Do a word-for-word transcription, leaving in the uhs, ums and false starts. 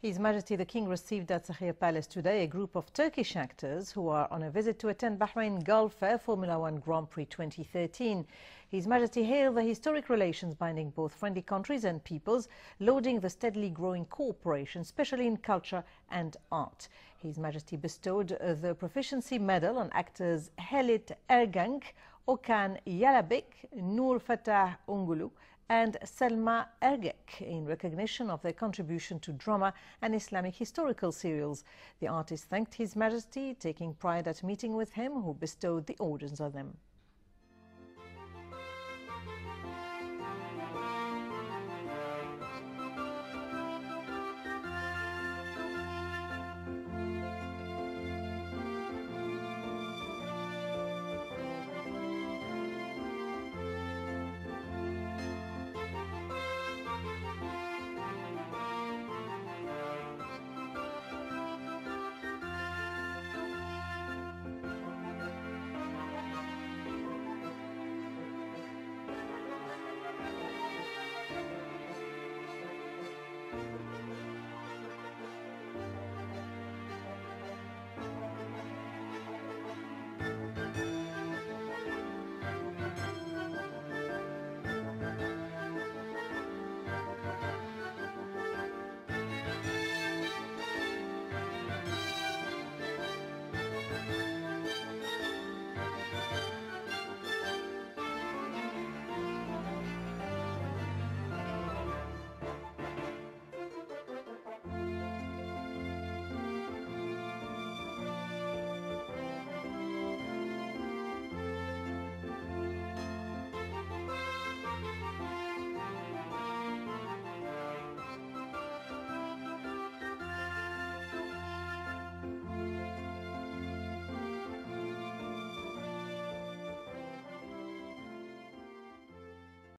His Majesty the King received at Sakhir Palace today a group of Turkish actors who are on a visit to attend Bahrain Gulf Air Formula One Grand Prix twenty thirteen. His Majesty hailed the historic relations binding both friendly countries and peoples, lauding the steadily growing cooperation, especially in culture and art. His Majesty bestowed the Proficiency Medal on actors Halit Ergenç, Okan Yalabek, Nur Fatah Ungulu and Selma Ergek in recognition of their contribution to drama and Islamic historical serials. The artist thanked His Majesty, taking pride at meeting with him, who bestowed the orders on them.